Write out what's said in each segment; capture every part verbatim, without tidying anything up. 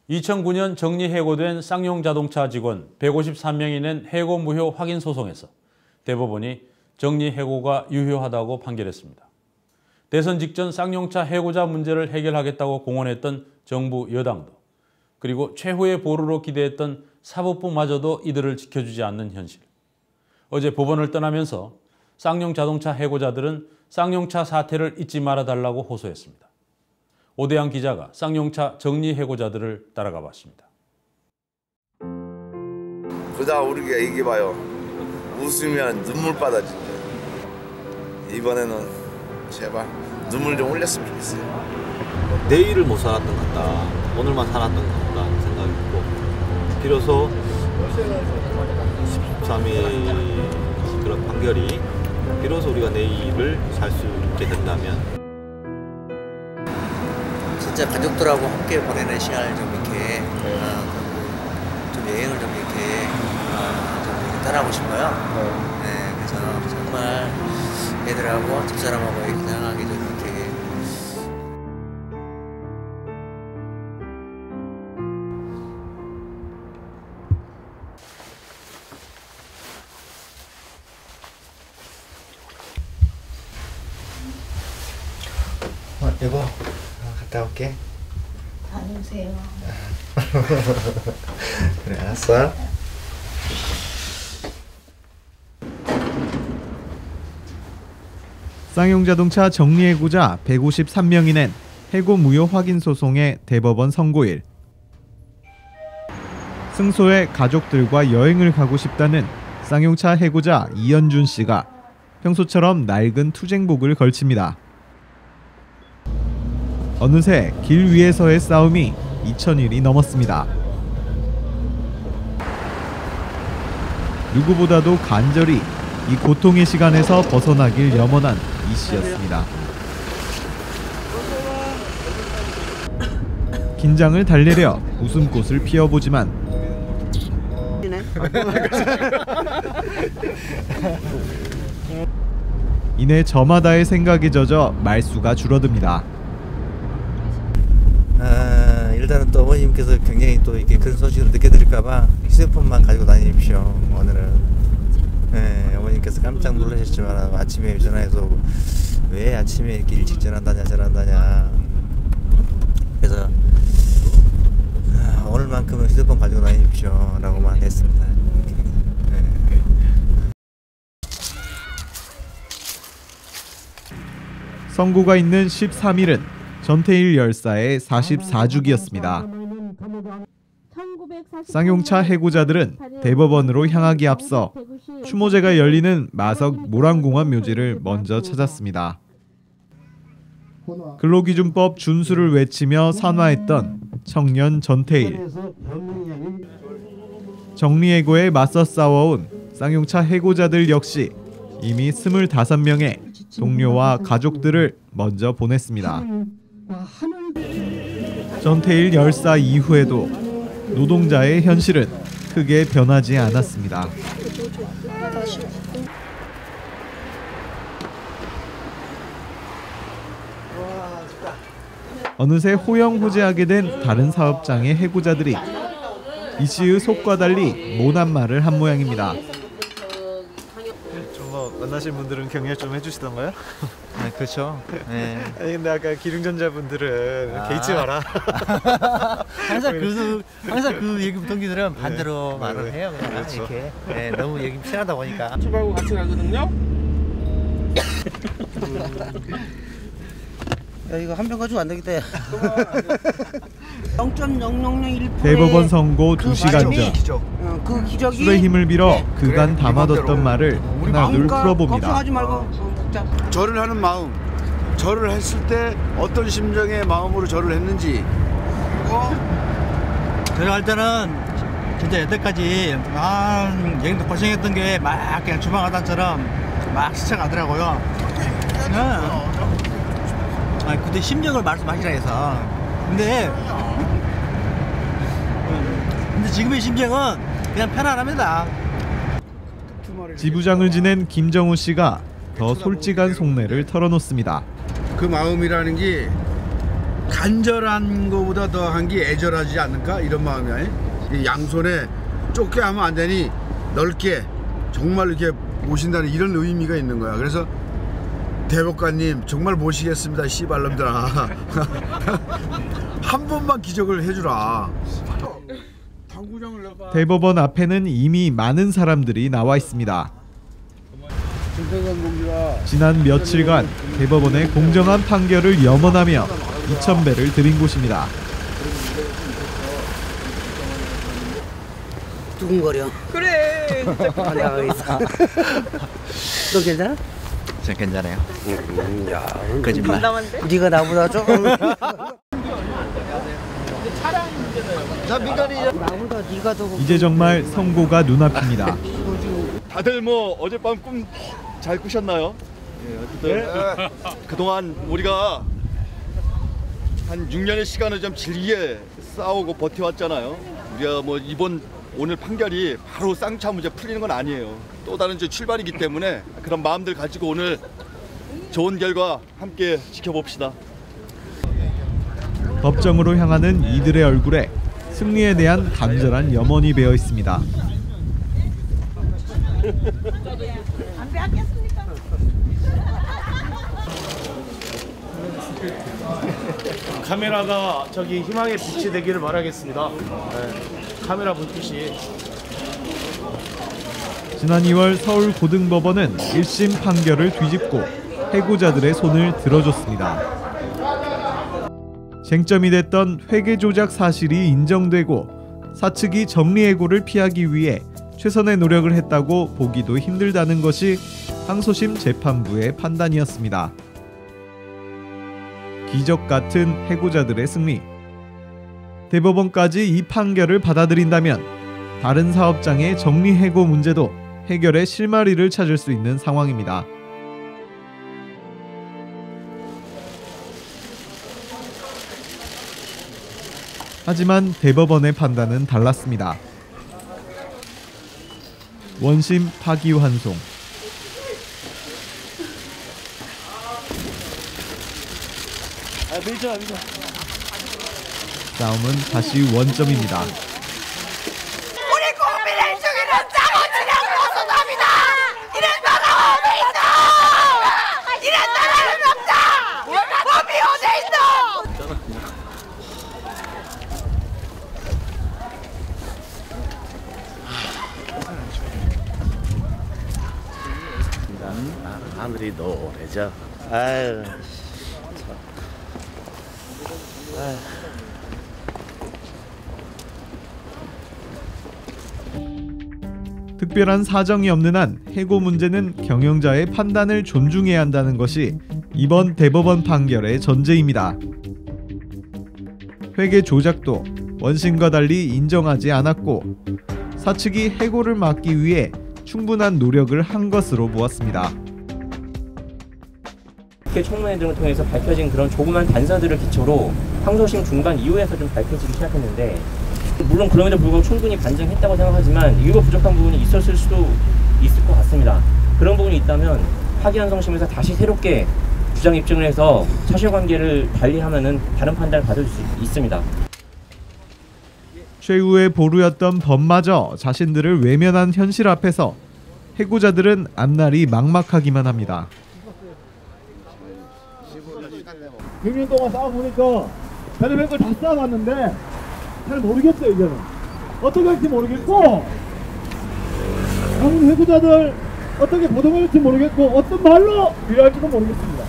이천구 년 정리해고된 쌍용자동차 직원 백오십삼 명이 낸 해고 무효 확인 소송에서 대법원이 정리해고가 유효하다고 판결했습니다. 대선 직전 쌍용차 해고자 문제를 해결하겠다고 공언했던 정부 여당도 그리고 최후의 보루로 기대했던 사법부마저도 이들을 지켜주지 않는 현실. 어제 법원을 떠나면서 쌍용자동차 해고자들은 쌍용차 사태를 잊지 말아달라고 호소했습니다. 오대양 기자가 쌍용차 정리해고자들을 따라가 봤습니다. 그러다 우리가 얘기해봐요. 웃으면 눈물바다 진짜. 이번에는 제발 눈물 좀 흘렸으면 좋겠어요. 내일을 못 살았던 것 같다. 오늘만 살았던 것 같다 생각이 있고, 비로소 십삼 일 그런 판결이 비로소 우리가 내일을 살 수 있게 된다면 진짜 가족들하고 함께 보내는 시간을 좀 이렇게 어, 좀 여행을 좀 이렇게 어, 좀 이렇게 떠나고 싶어요. 네, 그래서 정말 애들하고 집사람하고 이렇게 다양하게 좀 이렇게 어, 여보, 갔다 올게. 다녀오세요. 그래, 알았어. 쌍용자동차 정리해고자 백오십삼 명이 낸 해고 무효 확인 소송의 대법원 선고일. 승소해 가족들과 여행을 가고 싶다는 쌍용차 해고자 이현준 씨가 평소처럼 낡은 투쟁복을 걸칩니다. 어느새 길 위에서의 싸움이 이천 일이 넘었습니다. 누구보다도 간절히 이 고통의 시간에서 벗어나길 염원한 이 씨였습니다. 긴장을 달래려 웃음꽃을 피워보지만 이내 저마다의 생각이 젖어 말수가 줄어듭니다. 아, 일단은 또 어머님께서 굉장히 또 이렇게 큰 소식을 늦게 들을까봐 휴대폰만 가지고 다니십시오. 오늘은. 네, 어머님께서 깜짝 놀라셨지만 아침에 전화해서 왜 아침에 이렇게 일찍 전화한다냐 전화한다냐. 그래서 아, 오늘만큼은 휴대폰 가지고 다니십시오 라고만 했습니다. 네. 선고가 있는 십삼 일은 전태일 열사의 사십사 주기였습니다. 쌍용차 해고자들은 대법원으로 향하기 앞서 추모제가 열리는 마석 모란공원 묘지를 먼저 찾았습니다. 근로기준법 준수를 외치며 산화했던 청년 전태일. 정리해고에 맞서 싸워온 쌍용차 해고자들 역시 이미 스물다섯 명의 동료와 가족들을 먼저 보냈습니다. 전태일 열사 이후에도 노동자의 현실은 크게 변하지 않았습니다. 어느새 호영호재하게 된 다른 사업장의 해고자들이 이 씨의 속과 달리 모난 말을 한 모양입니다. 뭐 만나신 분들은 격려 좀 해주시던가요? 네, 그렇죠. 네. 아니 근데 아까 기능전자 분들은 아. 개의치 마라. 항상 그 항상 그 얘기 동기들은 반대로 네. 말을 네. 해요. 그냥 그렇죠. 이렇게 네, 너무 얘기 편하다 보니까. 출발하고 같이 가거든요. 야 이거 한 병 가지고 안 되겠다. 영 점 영영영일 퍼센트 대법원 선고 두 시간 전 어, 그 기적이 술의 힘을 빌어 네. 그간 담아뒀던 말을 하나둘 풀어봅니다. 걱정하지 말고 어, 자. 절을 하는 마음, 절을 했을 때 어떤 심정의 마음으로 절을 했는지. 어? 들어갈 때는 진짜 여태까지 아, 여행도 고생했던 게 막 그냥 주방하단처럼 막 스쳐가더라고요. 네. 아, 근데 심정을 말씀하시라 해서. 근데 근데 지금의 심정은 그냥 편안합니다. 지부장을 지낸 김정우 씨가 더 솔직한 속내를 털어놓습니다. 그 마음이라는 게 간절한 거보다 더한 게 애절하지 않는가 이런 마음이 아니? 이 양손에 좁게 하면 안 되니 넓게 정말 이렇게 모신다는 이런 의미가 있는 거야. 그래서 대법관님 정말 모시겠습니다 씨발놈들아. 한 번만 기적을 해주라. 대법원 앞에는 이미 많은 사람들이 나와 있습니다. 지난 며칠간 대법원의 공정한 판결을 염원하며 이천 배를 드린 곳입니다. 두근거려. 그래. 너 괜찮아? 저 괜찮아요. 음, 야, 거짓말. 네가 나보다 조금. 나보다 네가 더. 이제 정말 선고가 눈앞입니다. 다들 뭐 어젯밤 꿈 잘 꾸셨나요? 예, 어쨌든 네. 그동안 우리가 한 육 년의 시간을 좀 질기게 싸우고 버텨왔잖아요. 우리가 뭐 이번 오늘 판결이 바로 쌍차 문제 풀리는 건 아니에요. 또 다른 이제 출발이기 때문에 그런 마음들 가지고 오늘 좋은 결과 함께 지켜봅시다. 법정으로 향하는 이들의 얼굴에 승리에 대한 간절한 염원이 배어 있습니다. 안 빼앗겠습니까? 카메라가 저기 희망의 빛이 되기를 바라겠습니다. 네, 카메라 불빛이. 지난 이월 서울고등법원은 일 심 판결을 뒤집고 해고자들의 손을 들어줬습니다. 쟁점이 됐던 회계 조작 사실이 인정되고 사측이 정리해고를 피하기 위해 최선의 노력을 했다고 보기도 힘들다는 것이 항소심 재판부의 판단이었습니다. 기적 같은 해고자들의 승리. 대법원까지 이 판결을 받아들인다면 다른 사업장의 정리해고 문제도 해결의 실마리를 찾을 수 있는 상황입니다. 하지만 대법원의 판단은 달랐습니다. 원심 파기환송. 아, 밀죠, 밀죠. 싸움은 다시 원점입니다. 우리 국민의 죽이는 짜고치는 고소담이다. 이런 나라 어디 있어? 이런 나라는 없다. 법이 어디 있어? 아, 하늘이 노래져. 아유. 아유. 특별한 사정이 없는 한 해고 문제는 경영자의 판단을 존중해야 한다는 것이 이번 대법원 판결의 전제입니다. 회계 조작도 원심과 달리 인정하지 않았고 사측이 해고를 막기 위해 충분한 노력을 한 것으로 보았습니다. 국회 청문회 등을 통해서 밝혀진 그런 조그만 단서들을 기초로 항소심 중반 이후에서 좀 밝혀지기 시작했는데, 물론 그럼에도 불구하고 충분히 반증했다고 생각하지만 일부 부족한 부분이 있었을 수도 있을 것 같습니다. 그런 부분이 있다면 파기환송심에서 다시 새롭게 주장 입증을 해서 사실관계를 달리하면은 다른 판단을 받을 수 있습니다. 최후의 보루였던 법마저 자신들을 외면한 현실 앞에서 해고자들은 앞날이 막막하기만 합니다. 육 년 동안 싸워보니까 별의별 걸 다 싸워봤는데 잘 모르겠어요. 이제는 어떻게 할지 모르겠고, 남은 해고자들 어떻게 보동해야 할지 모르겠고, 어떤 말로 위로할지도 모르겠습니다.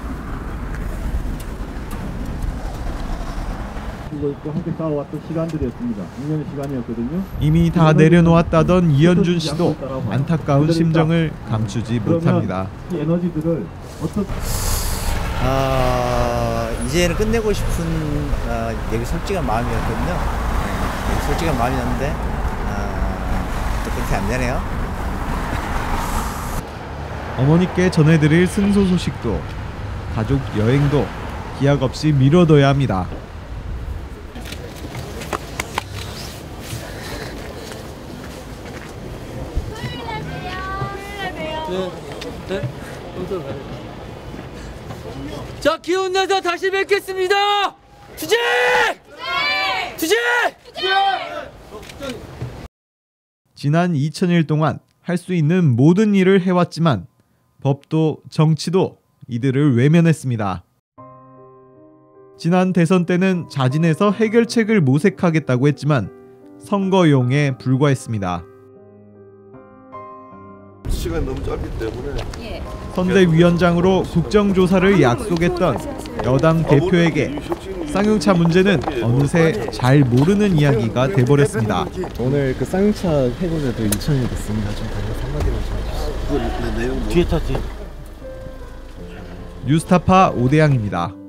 그리고 또 함께 싸워왔던 시간들이었습니다. 육 년의 시간이었거든요. 이미 다 내려놓았다던 이현준 씨도 안타까운 심정을 감추지 못합니다. 이 에너지들을 어떻게 아, 이제는 끝내고 싶은 아, 되게 솔직한 마음이었거든요. 네, 솔직한 마음이었는데 아, 또 그렇게 안 되네요. 어머니께 전해드릴 승소 소식도 가족 여행도 기약 없이 미뤄둬야 합니다. 네, 네, 자, 기운 내서 다시 뵙겠습니다. 투쟁! 투쟁! 지난 이천 일 동안 할 수 있는 모든 일을 해왔지만 법도 정치도 이들을 외면했습니다. 지난 대선 때는 자진해서 해결책을 모색하겠다고 했지만 선거용에 불과했습니다. 시간이 너무 짧기 때문에 선대위원장으로 국정조사를 약속했던 여당 대표에게 쌍용차 문제는 어느새 잘 모르는 이야기가 돼버렸습니다. 오늘 그 쌍용차 해고자도 이천 일 됐습니다. 좀 다시 한마디만 좀 해주세요. 뒤에 탔지. 뉴스타파 오대양입니다.